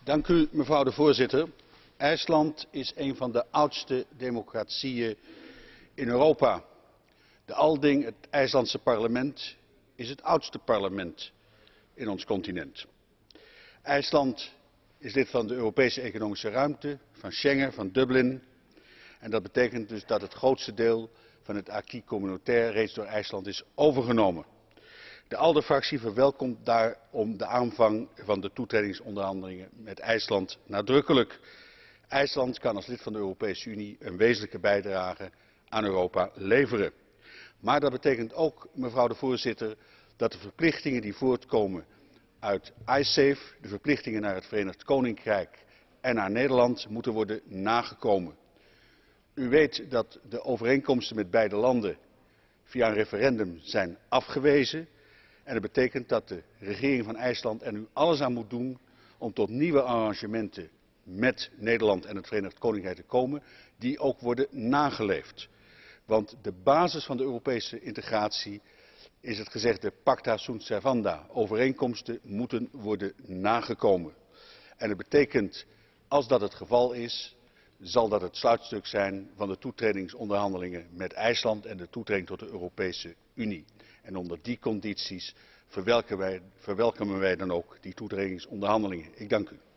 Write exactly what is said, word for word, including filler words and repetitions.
Dank u, mevrouw de voorzitter. IJsland is een van de oudste democratieën in Europa. De Alding, het IJslandse parlement, is het oudste parlement in ons continent. IJsland is lid van de Europese Economische Ruimte, van Schengen, van Dublin. En dat betekent dus dat het grootste deel van het acquis communautaire reeds door IJsland is overgenomen. De ALDE-fractie verwelkomt daarom de aanvang van de toetredingsonderhandelingen met IJsland nadrukkelijk. IJsland kan als lid van de Europese Unie een wezenlijke bijdrage aan Europa leveren. Maar dat betekent ook, mevrouw de voorzitter, dat de verplichtingen die voortkomen uit Icesave, de verplichtingen naar het Verenigd Koninkrijk en naar Nederland, moeten worden nagekomen. U weet dat de overeenkomsten met beide landen via een referendum zijn afgewezen. En dat betekent dat de regering van IJsland er nu alles aan moet doen om tot nieuwe arrangementen met Nederland en het Verenigd Koninkrijk te komen, die ook worden nageleefd. Want de basis van de Europese integratie is het gezegde pacta sunt servanda. Overeenkomsten moeten worden nagekomen. En dat betekent, als dat het geval is, zal dat het sluitstuk zijn van de toetredingsonderhandelingen met IJsland en de toetreding tot de Europese Unie. En onder die condities verwelkomen wij, verwelkomen wij dan ook die toetredingsonderhandelingen. Ik dank u.